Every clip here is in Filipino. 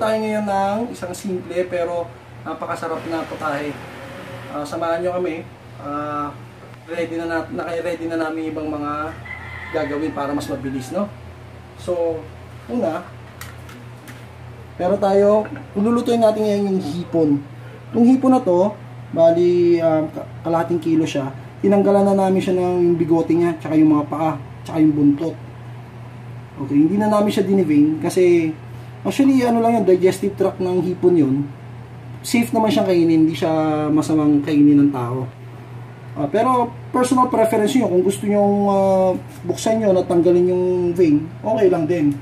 tayo ngayon ng isang simple pero napakasarap na putahe. Samahan nyo kami. Naka-ready na namin ibang mga gagawin para mas mabilis, no? So, una, pero tayo, lulutuin natin ngayon yung hipon. Yung hipon na to, bali kalahating kilo siya. Tinanggalan na namin siya ng bigote niya, tsaka yung mga paa, tsaka yung buntot. Okay, hindi na namin siya dinivein kasi actually ano lang yun, digestive tract ng hipon yun. Safe naman siyang kainin, hindi siya masamang kainin ng tao. Pero personal preference nyo, kung gusto nyo buksan nyo na tanggalin yung vein, okay lang din.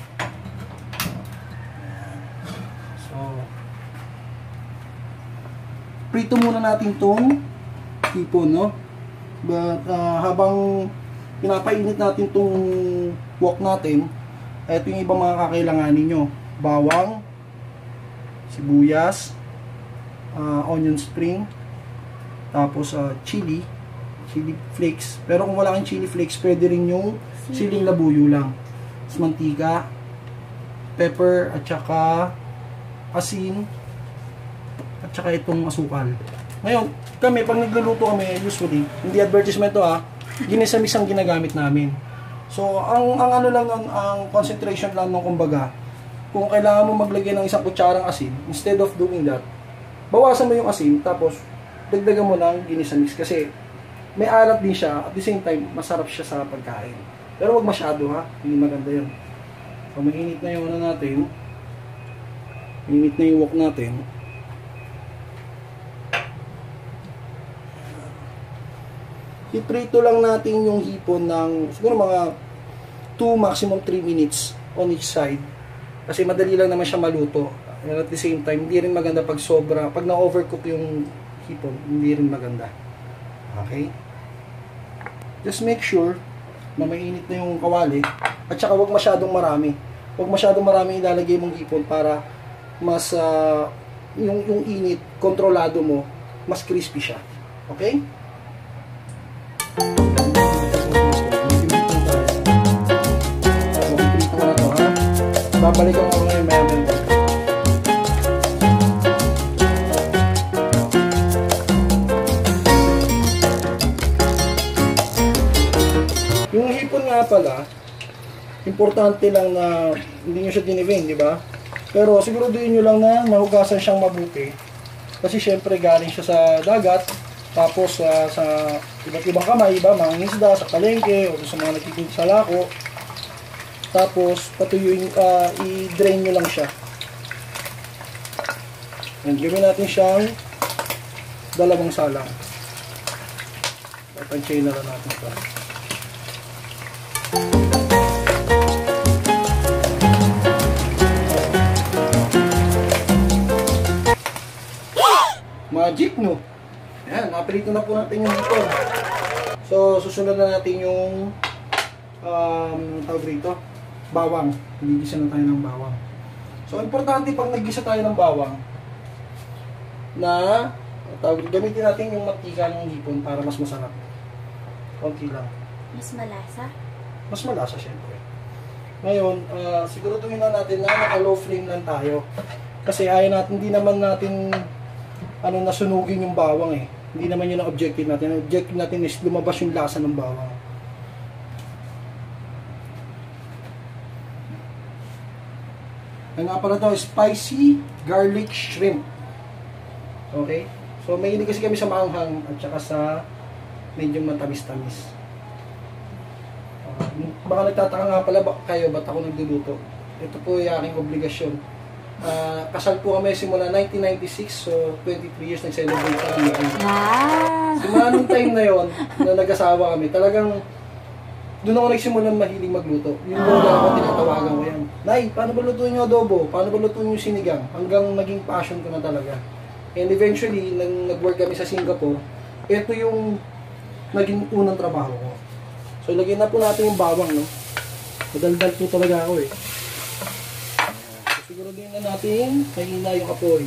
So, prito muna natin itong hipon, no? But habang pinapainit natin itong wok natin, ito yung ibang mga kakailanganin nyo. Bawang, sibuyas, onion spring, tapos chili flakes. Pero kung wala kang chili flakes, pwede rin yung siling labuyo lang. Tapos mantika, pepper, at saka asin, at saka itong asukal. Ngayon, kami, pag nagluluto kami, usually, hindi advertisement to Ginisa mix ang ginagamit namin. So, ang ano lang, ang concentration lang ng kumbaga, kung kailangan mo maglagay ng isang kutsarang asin, instead of doing that, bawasan mo yung asin, tapos dagdagan mo ng ginisa mix kasi may alat din siya, at the same time, masarap siya sa pagkain. Pero wag masyado hindi maganda yun. So, mainit na yung ano natin, mainit na yung wok natin. I-prito lang natin yung hipon ng siguro mga 2 maximum 3 minutes on each side. Kasi madali lang naman siya maluto. And at the same time, hindi rin maganda pag sobra, pag na-overcook yung hipon, hindi rin maganda. Okay? Just make sure na mainit na yung kawali at saka wag masyadong marami. Wag masyadong marami ilalagay mong hipon para mas yung init, kontrolado mo, mas crispy siya. Okay? Babalikan ko ngayon mayaman. Yung hipon nga pala, importante lang na hindi nyo siya dinivin, di ba? Pero siguraduhin nyo lang na mahugasan siyang mabuti. Kasi syempre galing siya sa dagat, tapos sa iba't ibang kamay, iba, mga isda, sa palengke, o sa mga nagtitinda sa lako. Tapos, patuyuin, i-drain nyo lang siya. And gawin natin siyang 2 salang. Tansyahin na lang natin ito. Magic, no? Ayan, napilito na po natin yung hipon. So, susunod na natin yung tawag rito, bawang. Gigisa na tayo ng bawang. So, importante pag naggisa tayo ng bawang na gamitin natin yung mantika ng hipon para mas masarap. Konti lang. Mas malasa? Mas malasa, syempre. Ngayon, siguraduhin na natin na naka-low flame lang tayo. Kasi ayaw natin, hindi naman natin nasunugin yung bawang eh. Hindi naman yun ang objective natin. Ang objective natin is lumabas yung lasa ng bawang. Ang nga pala ito, spicy garlic shrimp. Okay? So, may hindi kasi kami sa maanghang at saka sa medyo matamis-tamis. Baka nagtataka nga pala kayo, ba't ako nagluluto? Ito po yung aking obligasyon. Kasal po kami simula 1996, so 23 years nag-celebrate kami. Wow! Simula nung time na yon na nag-asawa kami, talagang doon ako nagsimulang mahiling magluto. Yung lola ako, tinatawagan ko yan. Nay, paano ba lutuin yung adobo? Paano ba lutuin yung sinigang? Hanggang naging passion ko na talaga. And eventually, nang nag-work kami sa Singapore, ito yung naging unang trabaho ko. So, ilagay na po natin yung bawang, no? Madaldal po talaga ako, eh. So, siguro din na natin, mahina yung apoy.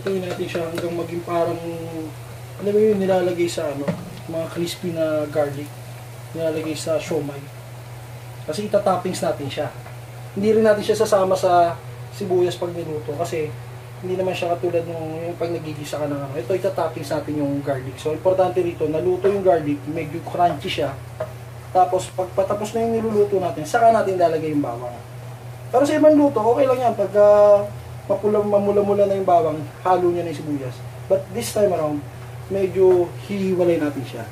Lutuin natin siya hanggang maging parang, ano ba yun, nilalagay sa ano, mga crispy na garlic. Nilalagay sa siomai. Kasi itatoppings natin siya. Hindi rin natin siya sasama sa sibuyas pag niluto kasi hindi naman siya katulad yung pag nagigisa ka na. Ito itatoppings natin yung garlic. So importante rito, naluto yung garlic, medyo crunchy siya. Tapos pag patapos na yung niluluto natin, saka natin lalagay yung bawang. Pero sa ibang luto, okay lang yan. Pag mamula-mula na yung bawang, halo niya na yung sibuyas. But this time around, medyo hihiwalay natin siya.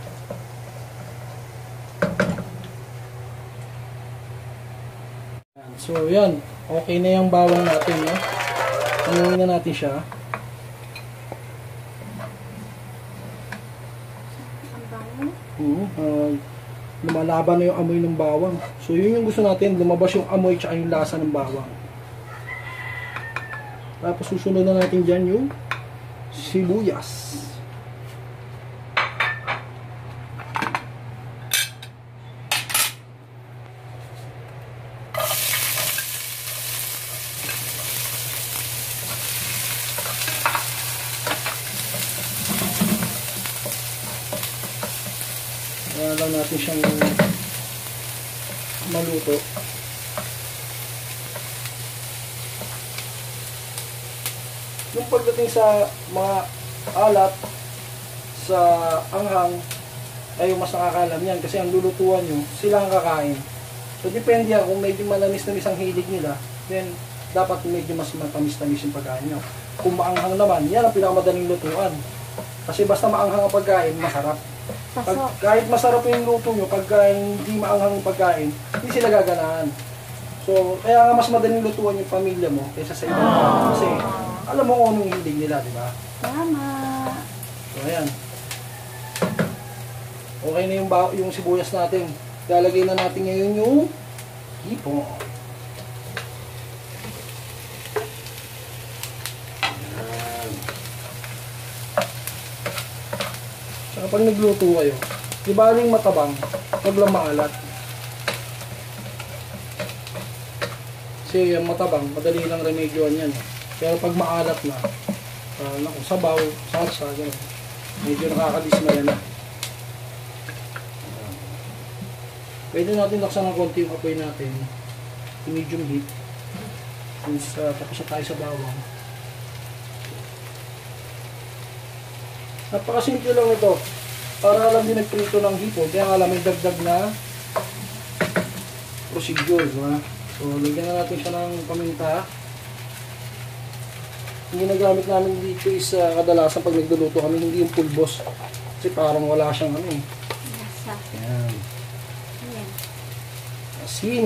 So yan, okay na yung bawang natin, no? Anuhin na natin siya. Lumalaban na yung amoy ng bawang. So yun yung gusto natin, lumabas yung amoy tsaka yung lasa ng bawang. Tapos susunod na natin dyan yung sibuyas. Kaya lang natin siyang maluto. Yung pagdating sa mga alat, sa anghang, ay yung mas nakakalam yan kasi ang lulutuan nyo, sila ang kakain. So depende yan kung medyo manamis-namis ang hilig nila, then dapat medyo mas matamis-tamis yung pagkain nyo. Kung maanghang naman, yan ang pinakamadaling lutuan. Kasi basta maanghang ang pagkain, masarap. Kahit masarap yung luto nyo, pag hindi maanghang yung pagkain, hindi sila gaganaan. So, kaya nga mas madaling lutuan yung pamilya mo kaysa sa ibang tao. Kasi, alam mo kung anong hilig nila, di ba? Tama. So, ayan. Okay na yung sibuyas natin. Lalagay na natin ngayon yung hipon. Kapag nagluto kayo, di ba yung matabang, huwag lang maalat. Kasi yung matabang, madali lang remedyoan yan. Pero pag maalat na, sabaw, salsa, gano'n, medyo nakakadismaya na. Pwede natin laksan ng konti yung apoy natin, medium heat, tapos na tayo sa bawang. Napakasimple lang ito. Para lang din nagprito ng hipon. Kaya nga lang may dagdag na procedure. Diba? So, lagyan na natin siya ng paminta. Yung ginagamit namin dito is kadalasan pag nagluluto kami, hindi yung pulbos. Kasi parang wala siyang ano eh. Ayan. Asin.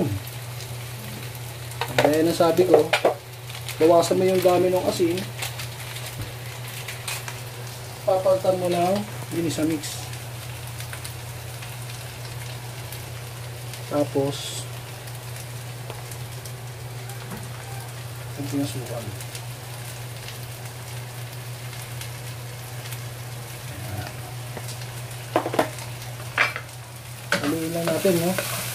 Gaya na sabi ko, bawasan mo yung dami ng asin. Papalitan mo ng ginisa mix. Tapos ang pinasukan. Haluin lang natin, no?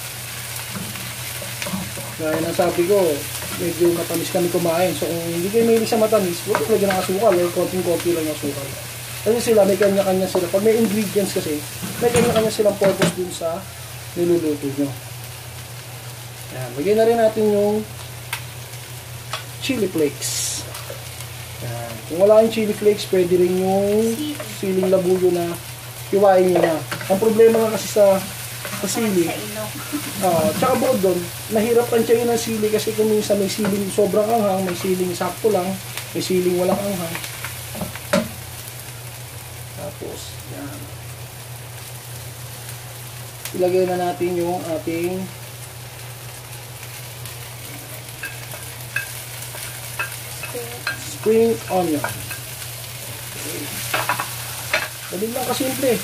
Gaya na sabi ko, medyo matamis kami kumain. So kung hindi kayo mahilig sa matamis, huwag ko lagyan ng asukal. Konting-konti lang yung asukal. Kasi sila, may kanya-kanya sila. Pag may ingredients kasi, may kanya-kanya silang purpose dun sa niluluto nyo. Ayan, lagyan na rin natin yung chili flakes. Ayan. Kung wala yung chili flakes, pwede rin yung siling labuyo na hiwain nyo na. Ang problema nga kasi sa sili, tsaka bukod doon, nahirap tansyahin ng sili kasi kung minsan may siling sobrang anghang, may siling sakto lang, may siling walang anghang. Tapos, yan. Ilagay na natin yung ating spring onion. Okay. Dali lang kasimple.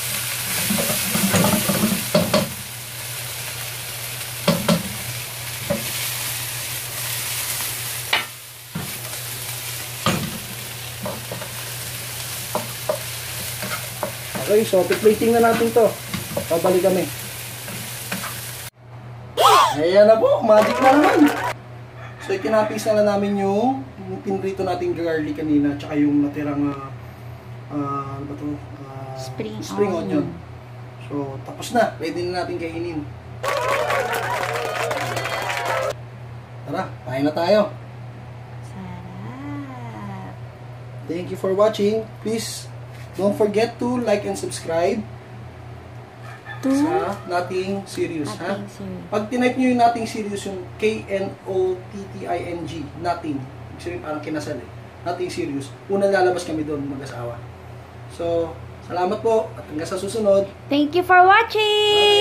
Okay, so plating na natin to. Pabalik kami. Ayan na po, magic na naman. So, itinapis na lang namin yung pinrito nating garlic kanina, tsaka yung natirang, ano ba to? Spring onion. So, tapos na. Pwede na natin kainin. Tara, kain na tayo. Sarap. Thank you for watching. Please, don't forget to like and subscribe sa Nothing Serious. Nothing Serious. Pag tinype nyo yung Nothing Serious, yung K-N-O-T-T-I-N-G, Nothing. Ibig sabihin parang kinasal eh. Nothing Serious. Unang lalabas kami doon, mag-asawa. So, salamat po at hanggang sa susunod. Thank you for watching!